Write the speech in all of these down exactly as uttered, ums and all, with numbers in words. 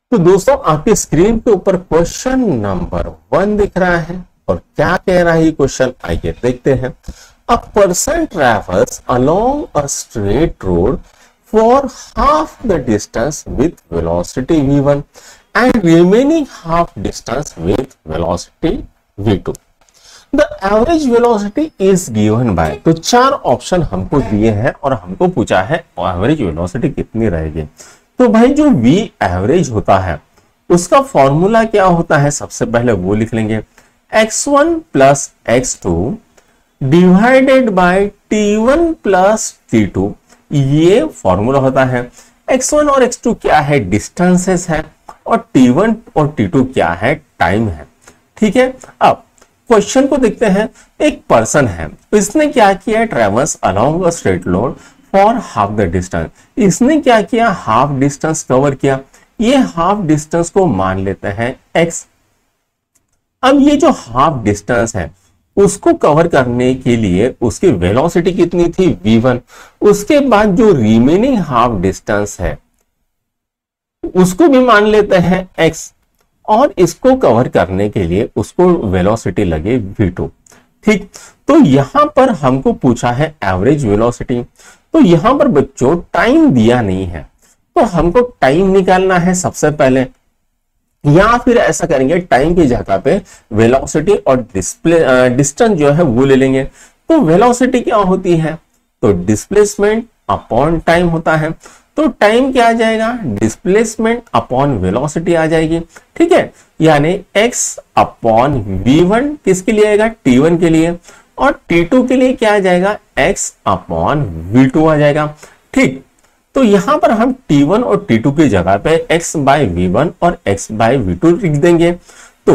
तो दोस्तों आपकी स्क्रीन के ऊपर क्वेश्चन नंबर वन दिख रहा है और क्या कह रहा है ये क्वेश्चन, आइए देखते हैं। A person travels along a straight road for half the distance with velocity v one and remaining half distance with velocity v two. The average velocity is given by, तो चार ऑप्शन हमको दिए हैं और हमको पूछा है एवरेज वेलोसिटी कितनी रहेगी। तो भाई जो v एवरेज होता है उसका फॉर्मूला क्या होता है, सबसे पहले वो लिख लेंगे x one plus x two divided by t one plus t two. ये फॉर्मूला होता है। एक्स वन और एक्स टू क्या है, डिस्टेंसेस है, और टी वन और टी टू क्या है, टाइम है। ठीक है, अब क्वेश्चन को देखते हैं। एक पर्सन है, इसने क्या किया, travels along a straight road for half the distance. इसने क्या किया, हाफ डिस्टेंस कवर किया। ये हाफ डिस्टेंस को मान लेते हैं x। अब ये जो हाफ डिस्टेंस है उसको कवर करने के लिए उसकी वेलोसिटी कितनी थी, वी वन। उसके बाद जो रिमेनिंग हाफ डिस्टेंस है उसको भी मान लेते हैं x, और इसको कवर करने के लिए उसको वेलोसिटी लगे वी टू। ठीक, तो यहां पर हमको पूछा है एवरेज वेलोसिटी। तो यहां पर बच्चों टाइम दिया नहीं है, तो हमको टाइम निकालना है सबसे पहले, या फिर ऐसा करेंगे टाइम की जगह पे वेलोसिटी और डिस्प्ले डिस्टेंस जो है वो ले लेंगे। तो वेलोसिटी क्या होती है, तो डिस्प्लेसमेंट अपॉन टाइम होता है। तो टाइम क्या आ जाएगा, डिस्प्लेसमेंट अपॉन वेलोसिटी आ जाएगी। ठीक है, यानी x अपॉन वी वन किसके लिए आएगा, टी वन के लिए, और टी टू के लिए क्या आ जाएगा, x अपॉन वी टू आ जाएगा। ठीक, तो यहां पर हम टी वन और टी टू की जगह पे x बाय वी वन और x बाय वी टू लिख देंगे। तो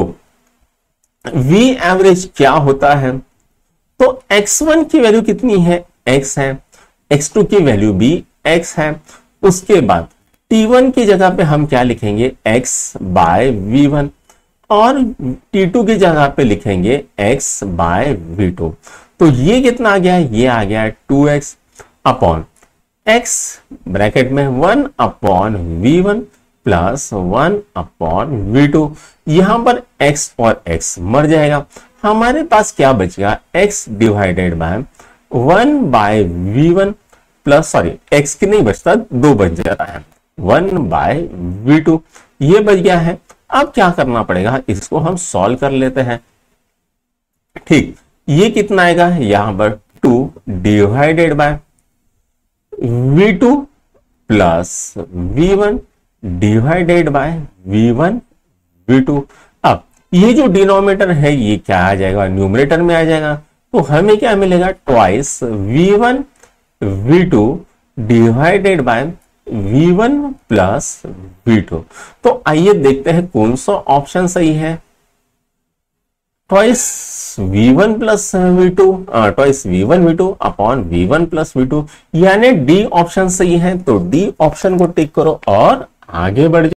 v एवरेज क्या होता है, तो एक्स वन की वैल्यू कितनी है, x है, एक्स टू की वैल्यू भी x है। उसके बाद टी वन की जगह पे हम क्या लिखेंगे, x बाय वी वन, और टी टू की जगह पे लिखेंगे x बाय वी टू। तो ये कितना आ गया, ये आ गया two x upon x bracket में one upon v one plus one upon v two. यहां पर x और x मर जाएगा, हमारे पास क्या बच गया, x divided by one by v one plus, sorry x की नहीं बचता, दो बच जाता है, वन बाय वी टू। ये बच गया है। अब क्या करना पड़ेगा, इसको हम सॉल्व कर लेते हैं। ठीक, ये कितना आएगा, यहां पर two divided by v two plus v one divided by v one v two. अब ये जो डिनोमिनेटर है ये क्या आ जाएगा, न्यूमरेटर में आ जाएगा। तो हमें क्या मिलेगा, twice v one v two divided by v one plus v two. तो आइए देखते हैं कौन सा ऑप्शन सही है। Twice v one plus v two, twice v one v two upon v one plus v two, यानी डी ऑप्शन सही है। तो डी ऑप्शन को टिक करो और आगे बढ़ जाओ।